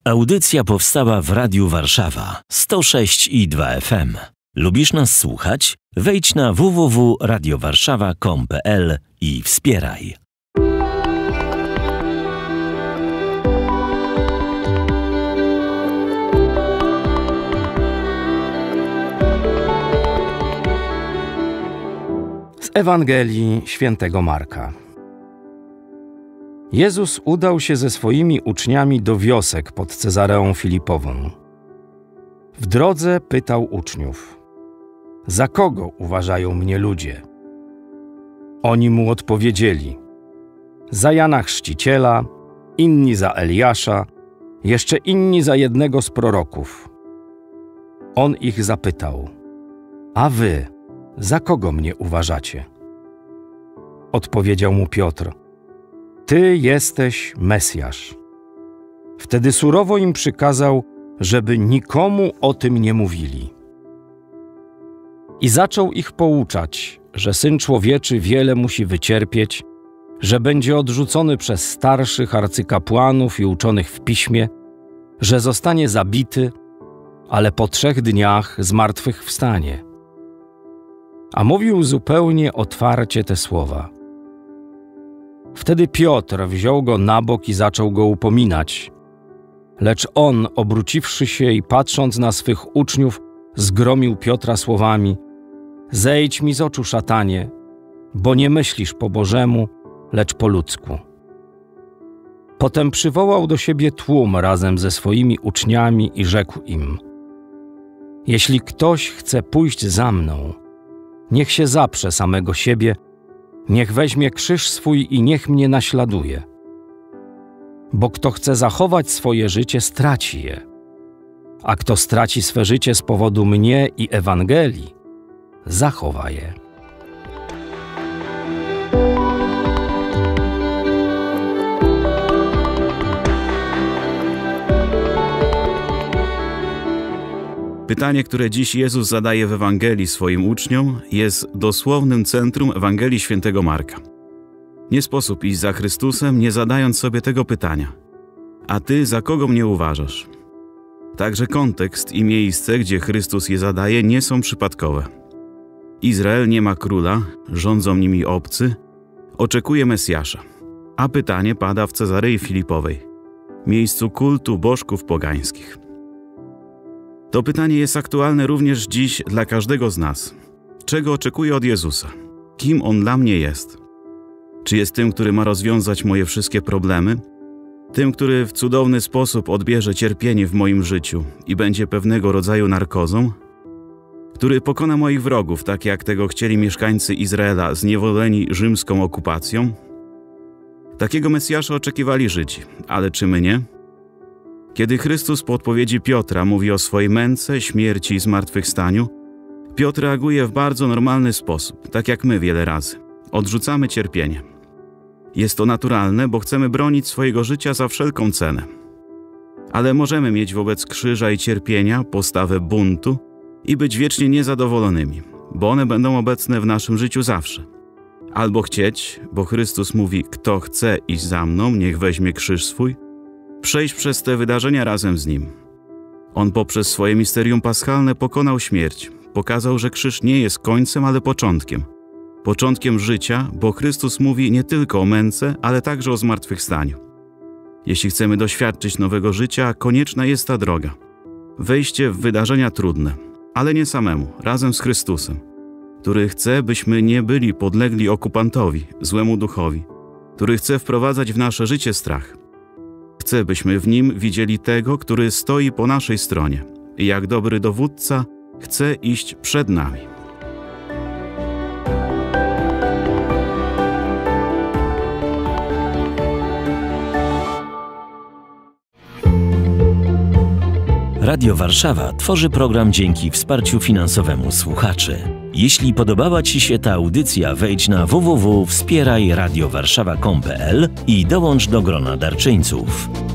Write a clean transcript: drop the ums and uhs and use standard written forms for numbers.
Audycja powstała w Radiu Warszawa 106,2 FM. Lubisz nas słuchać? Wejdź na www.radiowarszawa.com.pl i wspieraj. Z Ewangelii Świętego Marka. Jezus udał się ze swoimi uczniami do wiosek pod Cezareą Filipową. W drodze pytał uczniów: za kogo uważają mnie ludzie? Oni mu odpowiedzieli: za Jana Chrzciciela, inni za Eliasza, jeszcze inni za jednego z proroków. On ich zapytał: a wy za kogo mnie uważacie? Odpowiedział mu Piotr: ty jesteś Mesjasz. Wtedy surowo im przykazał, żeby nikomu o tym nie mówili. I zaczął ich pouczać, że Syn Człowieczy wiele musi wycierpieć, że będzie odrzucony przez starszych arcykapłanów i uczonych w piśmie, że zostanie zabity, ale po 3 dniach zmartwychwstanie. A mówił zupełnie otwarcie te słowa. Wtedy Piotr wziął go na bok i zaczął go upominać. Lecz on, obróciwszy się i patrząc na swych uczniów, zgromił Piotra słowami: zejdź mi z oczu, szatanie, bo nie myślisz po Bożemu, lecz po ludzku. Potem przywołał do siebie tłum razem ze swoimi uczniami i rzekł im: jeśli ktoś chce pójść za mną, niech się zaprze samego siebie, niech weźmie krzyż swój i niech mnie naśladuje. Bo kto chce zachować swoje życie, straci je. A kto straci swe życie z powodu mnie i Ewangelii, zachowa je. Pytanie, które dziś Jezus zadaje w Ewangelii swoim uczniom, jest dosłownym centrum Ewangelii Świętego Marka. Nie sposób iść za Chrystusem, nie zadając sobie tego pytania: a ty za kogo mnie uważasz? Także kontekst i miejsce, gdzie Chrystus je zadaje, nie są przypadkowe. Izrael nie ma króla, rządzą nimi obcy, oczekuje Mesjasza. A pytanie pada w Cezarei Filipowej, miejscu kultu bożków pogańskich. To pytanie jest aktualne również dziś dla każdego z nas. Czego oczekuję od Jezusa? Kim On dla mnie jest? Czy jest tym, który ma rozwiązać moje wszystkie problemy? Tym, który w cudowny sposób odbierze cierpienie w moim życiu i będzie pewnego rodzaju narkozą? Który pokona moich wrogów, tak jak tego chcieli mieszkańcy Izraela zniewoleni rzymską okupacją? Takiego Mesjasza oczekiwali Żydzi, ale czy my nie? Kiedy Chrystus po odpowiedzi Piotra mówi o swojej męce, śmierci i zmartwychwstaniu, Piotr reaguje w bardzo normalny sposób, tak jak my wiele razy. Odrzucamy cierpienie. Jest to naturalne, bo chcemy bronić swojego życia za wszelką cenę. Ale możemy mieć wobec krzyża i cierpienia postawę buntu i być wiecznie niezadowolonymi, bo one będą obecne w naszym życiu zawsze. Albo chcieć, bo Chrystus mówi: kto chce iść za mną, niech weźmie krzyż swój, przejść przez te wydarzenia razem z Nim. On poprzez swoje misterium paschalne pokonał śmierć. Pokazał, że krzyż nie jest końcem, ale początkiem. Początkiem życia, bo Chrystus mówi nie tylko o męce, ale także o zmartwychwstaniu. Jeśli chcemy doświadczyć nowego życia, konieczna jest ta droga. Wejście w wydarzenia trudne, ale nie samemu, razem z Chrystusem, który chce, byśmy nie byli podlegli okupantowi, złemu duchowi, który chce wprowadzać w nasze życie strach. Chce, byśmy w Nim widzieli tego, który stoi po naszej stronie i jak dobry dowódca chce iść przed nami. Radio Warszawa tworzy program dzięki wsparciu finansowemu słuchaczy. Jeśli podobała Ci się ta audycja, wejdź na www.wspierajradiowarszawa.com.pl i dołącz do grona darczyńców.